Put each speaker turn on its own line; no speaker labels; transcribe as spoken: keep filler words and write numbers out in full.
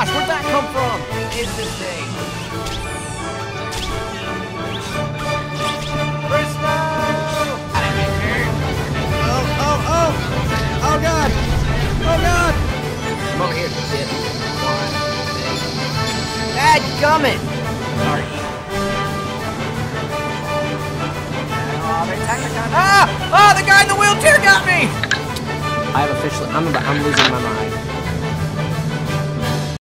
gosh, where'd that come from? Is this thing? Christmas!
Oh, oh, oh! Oh, God! Oh, God!
Come over here, kid. One, Dad, gummit! Sorry. Oh, they attacked the guy. Ah! Oh, the guy in the wheelchair got me! I have officially, I'm, I'm losing my mind.